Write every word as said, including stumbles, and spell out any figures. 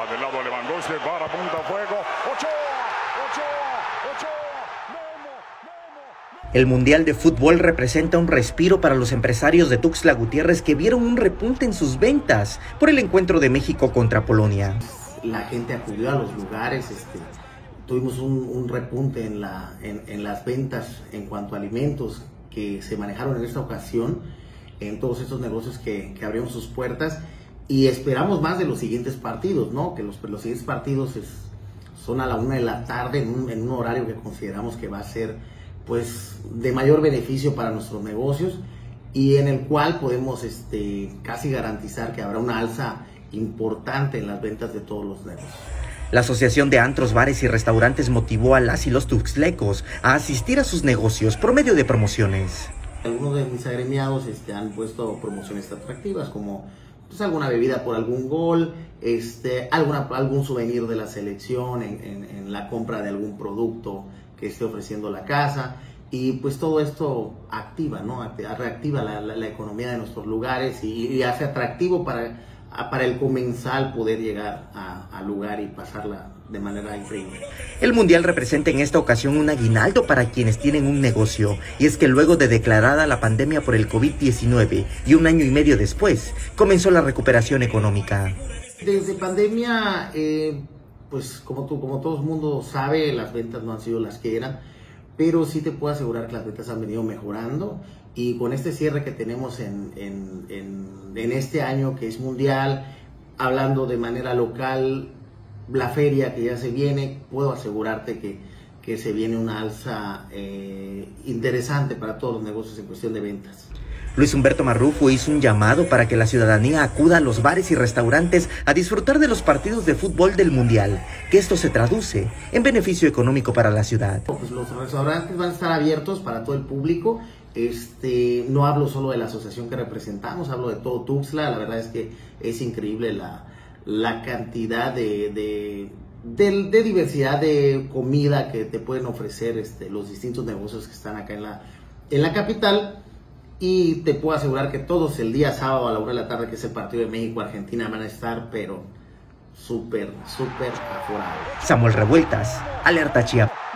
del lado de Lewandowski, para punta fuego. Ochoa, Ochoa, Ochoa. El Mundial de Fútbol representa un respiro para los empresarios de Tuxtla Gutiérrez que vieron un repunte en sus ventas por el encuentro de México contra Polonia. La gente acudió a los lugares, este, tuvimos un, un repunte en, la, en, en las ventas en cuanto a alimentos que se manejaron en esta ocasión, en todos estos negocios que, que abrieron sus puertas, y esperamos más de los siguientes partidos, ¿no? Que los, los siguientes partidos es, son a la una de la tarde en un, en un horario que consideramos que va a ser pues de mayor beneficio para nuestros negocios y en el cual podemos este, casi garantizar que habrá una alza importante en las ventas de todos los negocios. La Asociación de Antros, Bares y Restaurantes motivó a las y los tuxtlecos a asistir a sus negocios por medio de promociones. Algunos de mis agremiados este, han puesto promociones atractivas como pues, alguna bebida por algún gol, este, alguna, algún souvenir de la selección en, en, en la compra de algún producto que esté ofreciendo la casa, y pues todo esto activa, ¿no? Reactiva la, la, la economía de nuestros lugares y, y hace atractivo para, para el comensal poder llegar al lugar y pasarla de manera increíble. El Mundial representa en esta ocasión un aguinaldo para quienes tienen un negocio, y es que luego de declarada la pandemia por el COVID diecinueve y un año y medio después, comenzó la recuperación económica. Desde pandemia, eh, pues como, tú, como todo el mundo sabe, las ventas no han sido las que eran, pero sí te puedo asegurar que las ventas han venido mejorando, y con este cierre que tenemos en, en, en, en este año que es mundial, hablando de manera local, la feria que ya se viene, puedo asegurarte que, que se viene una alza eh, interesante para todos los negocios en cuestión de ventas. Luis Humberto Marrufo hizo un llamado para que la ciudadanía acuda a los bares y restaurantes a disfrutar de los partidos de fútbol del Mundial, que esto se traduce en beneficio económico para la ciudad. Pues los restaurantes van a estar abiertos para todo el público. Este, no hablo solo de la asociación que representamos, hablo de todo Tuxtla. La verdad es que es increíble la, la cantidad de, de, de, de diversidad de comida que te pueden ofrecer este, los distintos negocios que están acá en la, en la capital. Y te puedo asegurar que todos el día sábado a la una de la tarde, que es el partido de México-Argentina, van a estar, pero súper, súper aforados. Samuel Revueltas, Alerta Chiapas.